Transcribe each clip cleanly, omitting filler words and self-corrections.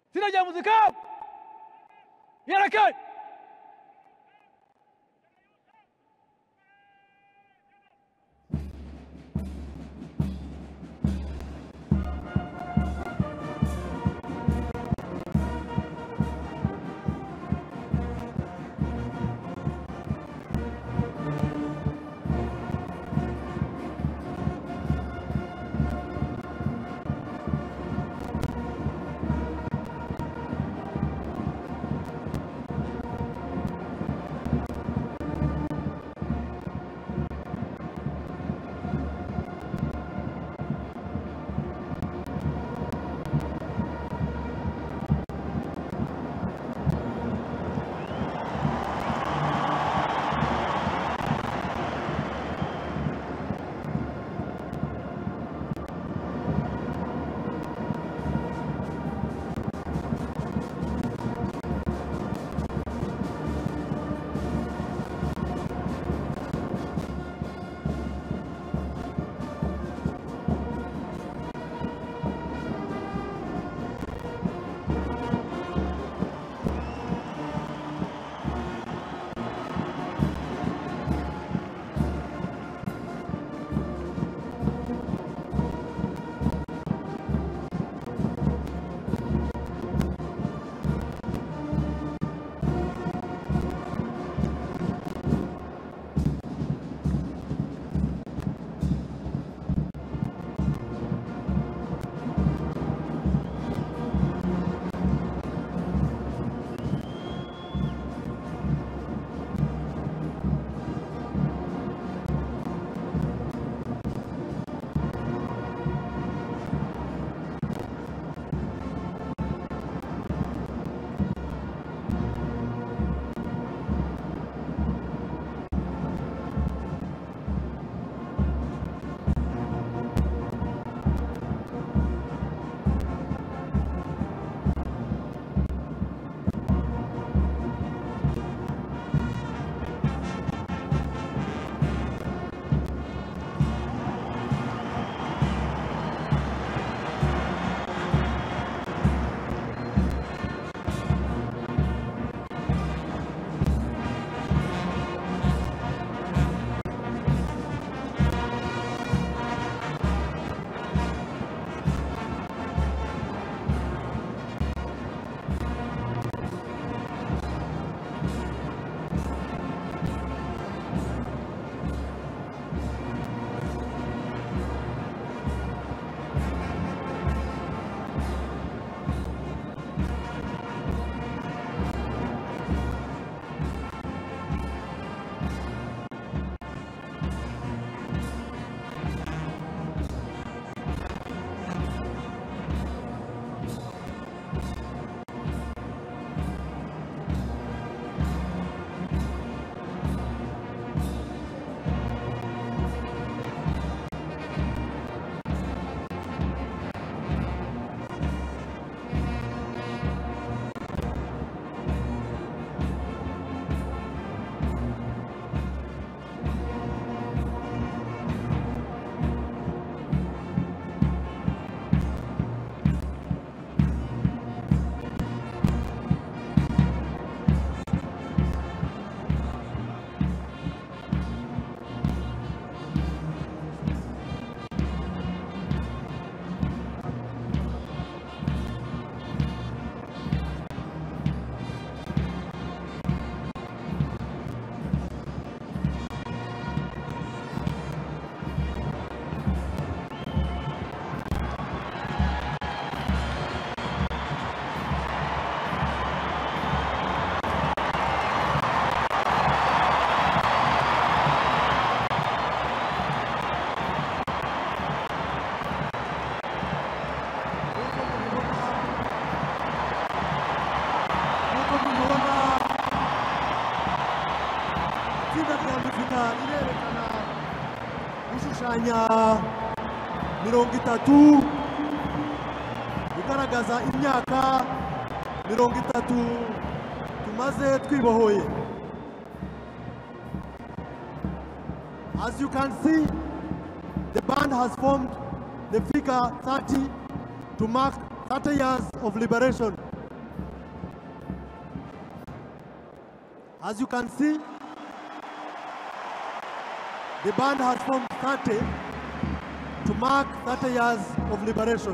Itsinda rya muzika yarakaye. mirongo itatu igaragaza imyaka mirongo itatu tumaze twibohoye. As you can see, the band has formed the figure 30 to mark 30 years of liberation As you can see, the band has formed 30 to mark 30 years of liberation.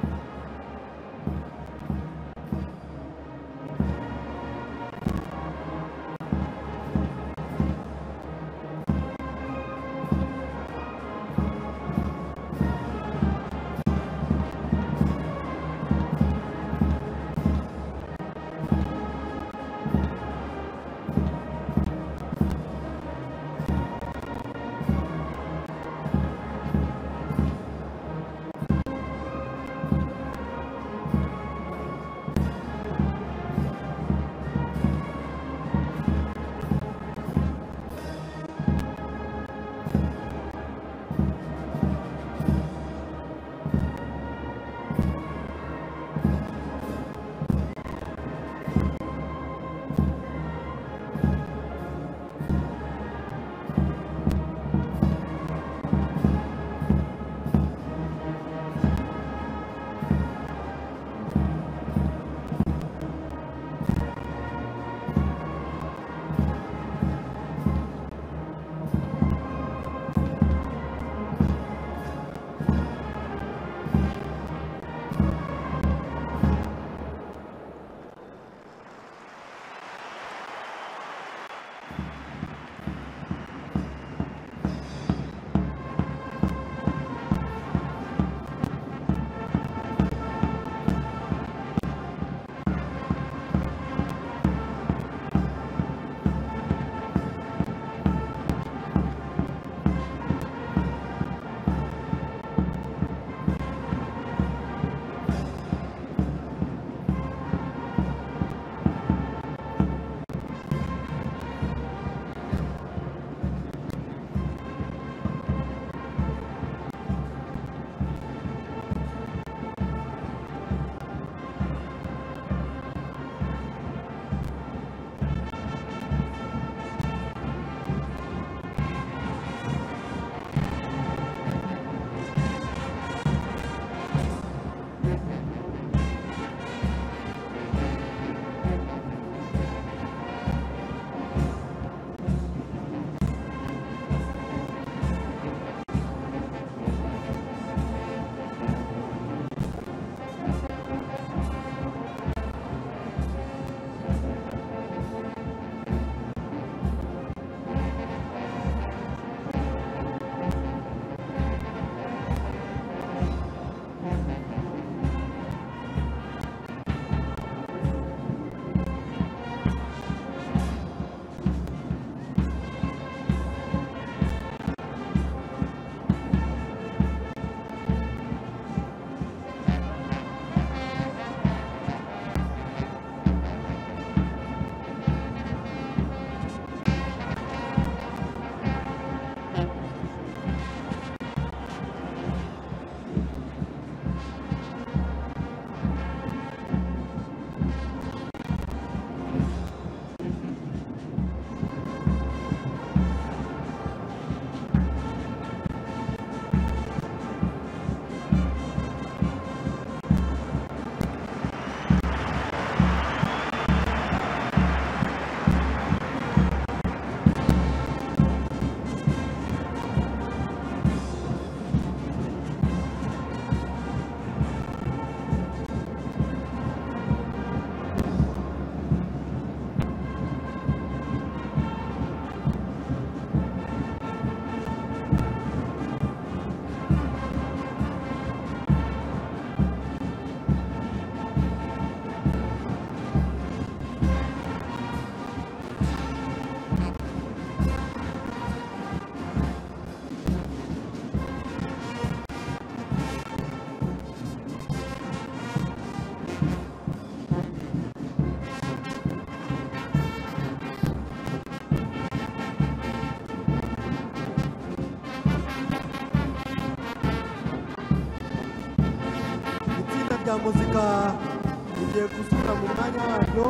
rya muzika igiye gusubira mu mwanya waryo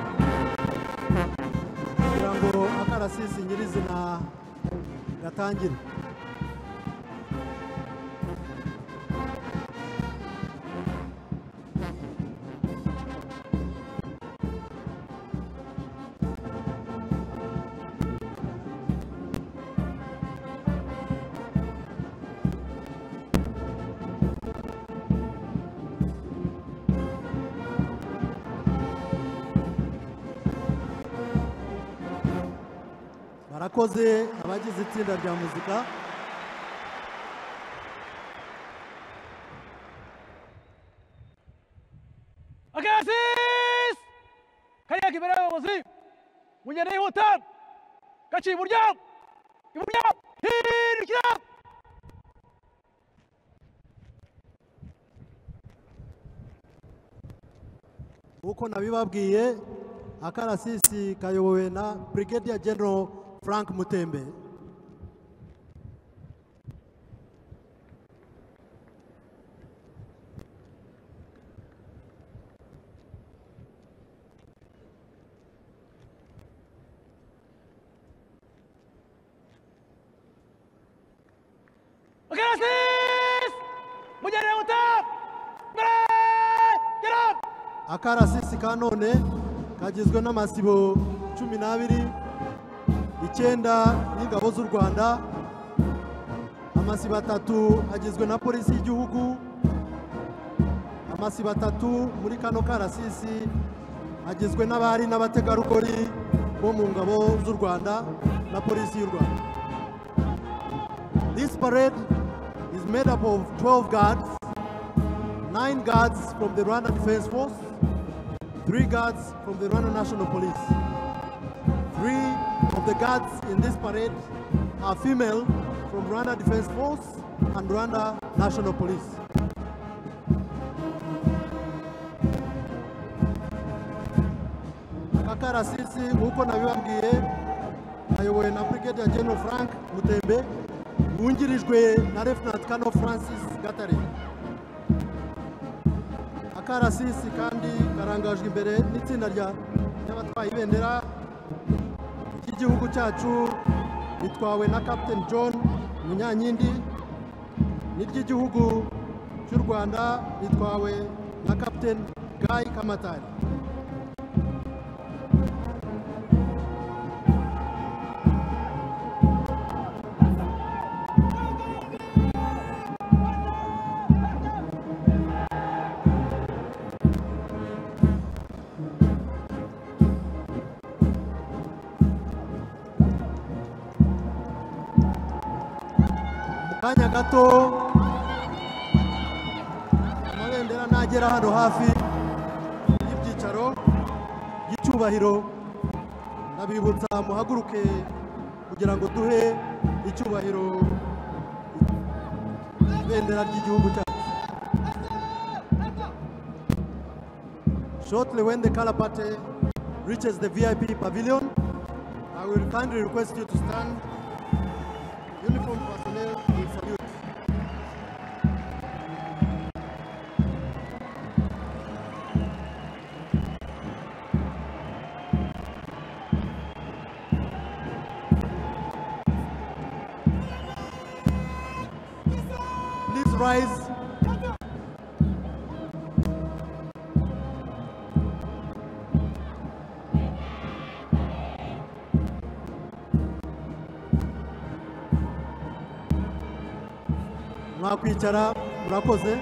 kugira ngo akarasisi nyirizina gatangire. murakoze abagize itsinda rya muzika. Agasis! Kaya imbere y'abayobozi mugende yihuta gaciye iburyo hirikira. Uko nabibabwiye, akarasisi kayobowe na Brigadier General Frank Mutembe. Agasis! Mugende yihuta Akarasisi ka none kagizwe n'amasibo 12, 9 y'ingabo z'u Rwanda, amasibo 3 agizwe na polisi y'igihugu, amasibo 3 muri kano karasisi agizwe n'abari n'abategarugori bo mu ngabo z'u Rwanda na polisi y'u Rwanda. This parade is made up of 12 guards, 9 guards from the Rwanda Defense Force, 3 guards from the Rwanda National Police. 3 of the guards in this parade are female from Rwanda Defense Force and Rwanda National Police. Akarasisi nk'uko nabibabwiye ayobowe na Brigadier General Frank Mutembe, wungirijwe na Lieutenant Colonel Francis Gatare. Akarasisi kandi karangajwe imbere n'itsinda ry'abatwaye ibendera ry'igihugu cyacu bitwawe na Captain John Munyankindi, n'iry'igihugu cy'u Rwanda bitwawe na Captain Guy Kamatari. Kanya gato amabendera nagera hano hafi y'ibyicaro y'icyubahiro, nabibutsa muhaguruke kugira ngo duhe icyubahiro ibendera ry'igihugu cyacu. Shortly when the color party reaches the VIP pavilion, I will kindly request you to stand. Uniform personnel will salute. Please rise. Mwakwicara, murakoze.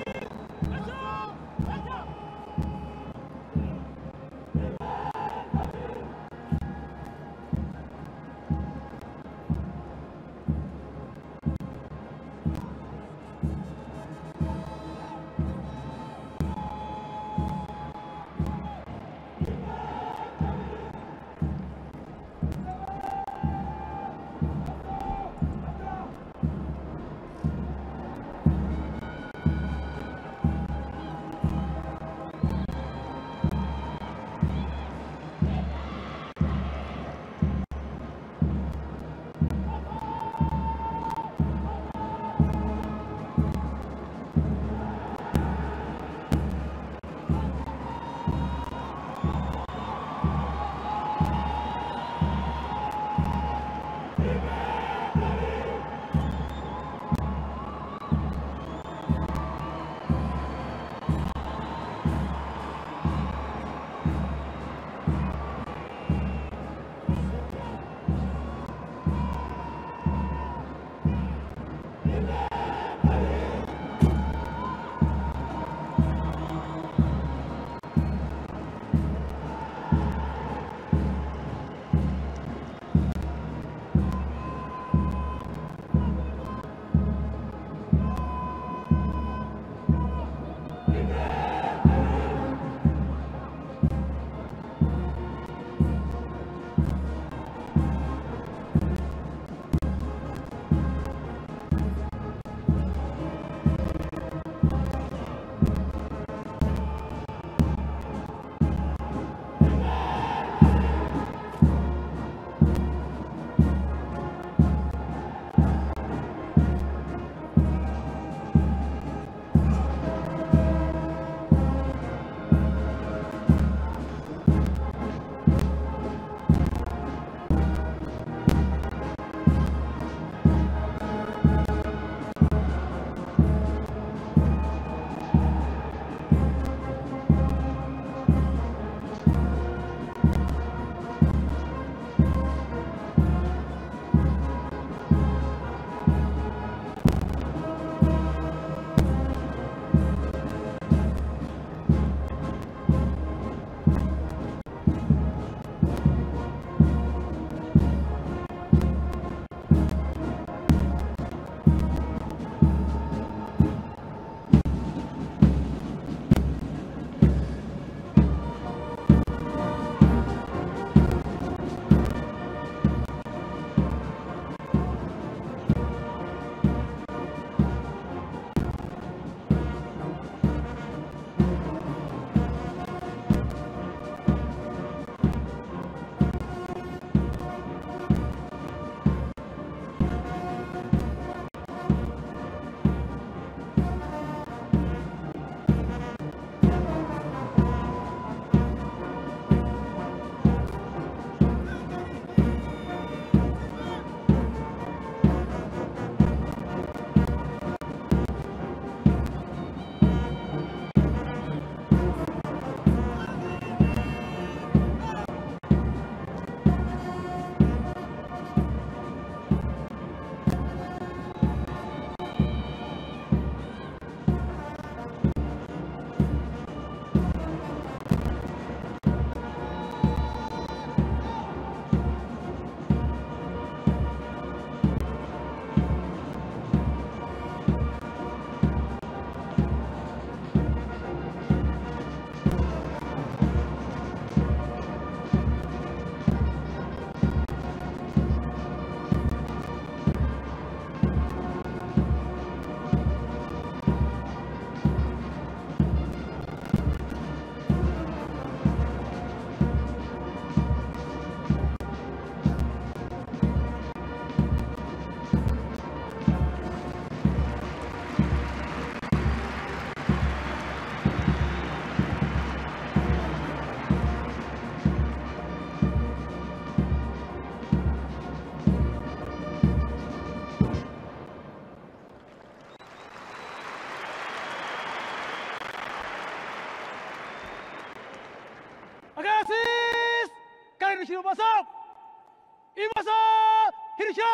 Agasis! Karindwi shyira ibumoso! Ibumoso! Hirishya!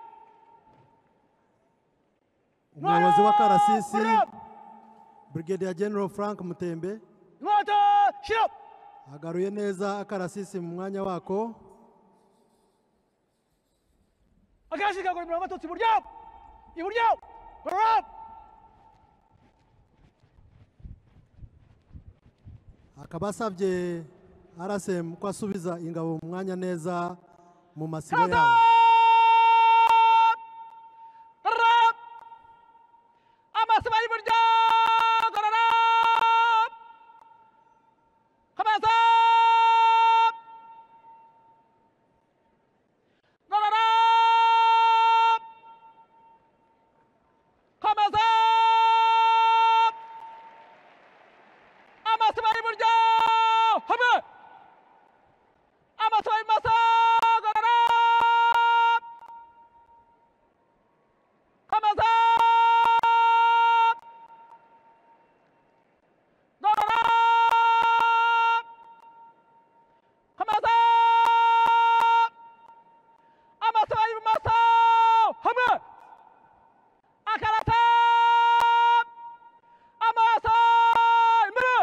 umuyobozi w'akarasisi Brigadier General Frank Mutembe Inkota! Shyira! agaruye neza akarasisi mu mwanya wako. Agasis kagura imirongo abatutsi iburyo! Iburyo! Gorora! akaba asabye RSM ko asubiza ingabo mu mwanya neza mu masibo yabo. Amasibo y'iburyo! Gorora! Komeza! Gorora! Komeza! Amasibo y'iburyo! Habe! Amasibo y'ibumoso! Gorora! Komeza! Gorora! Komeza! Amasibo y'ibumoso! Habe! Akarata! Amaso! Imbere!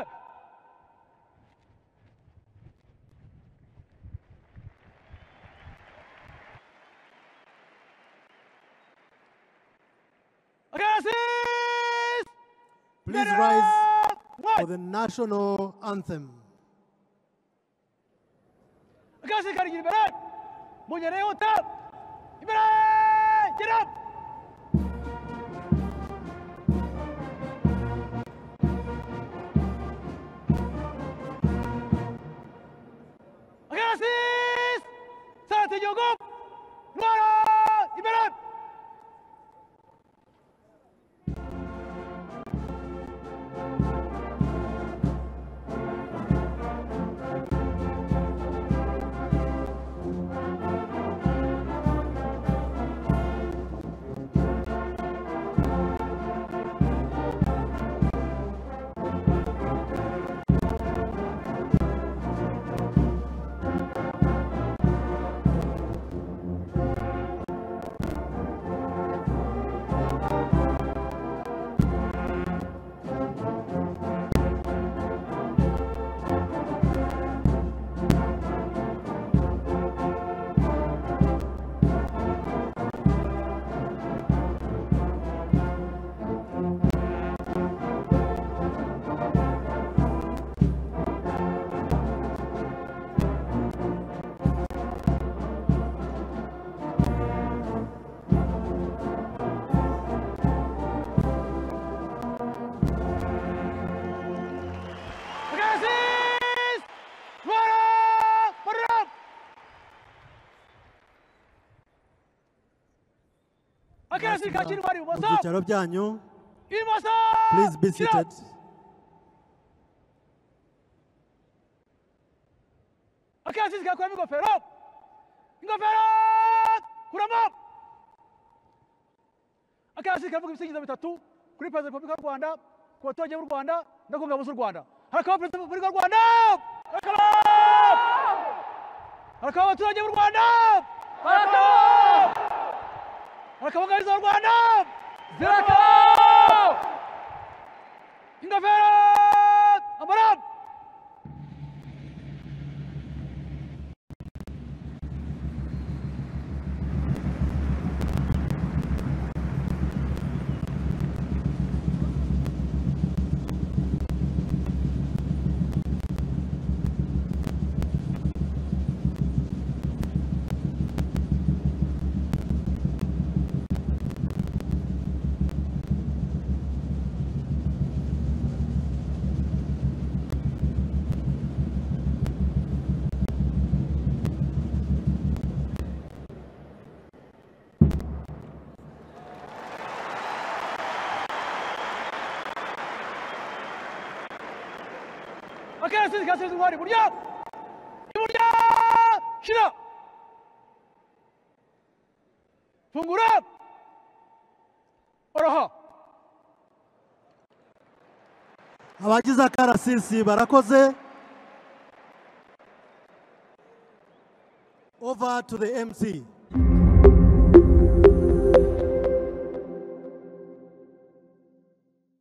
Agasis! Please rise for the national anthem. Agasis karigira imbere! Munyere yihuta! Imbere! Get up! Agasis! Sate igihugu! Ntwara! Imbere! Agasis! Ntwara! Barura! Agasis kakira intwari Mu ibumoso! byicaro byanyu. Ibumoso! Please be Shyira! seated. Agasis kakuramo ingofero! Ingofero! Kuramo! Agasis kavuga ibisingizo bitatu kuri Perezida wa Repubulika y'u Rwanda, ku baturage b'u Rwanda no ku ngabo z'u Rwanda. Harakaba Perezida wa Repubulika y'u Rwanda! Harakaba! Harakaba abaturage b'u Rwanda! Harakaba! Harakaba ingabo z'u Rwanda! Zirakaba! Ingofero! Ambara! Agasis kasize intwari iburyo! Iburyo! Shyira! Fungura! Oroha! Abagize akarasisi barakoze. Over to the MC.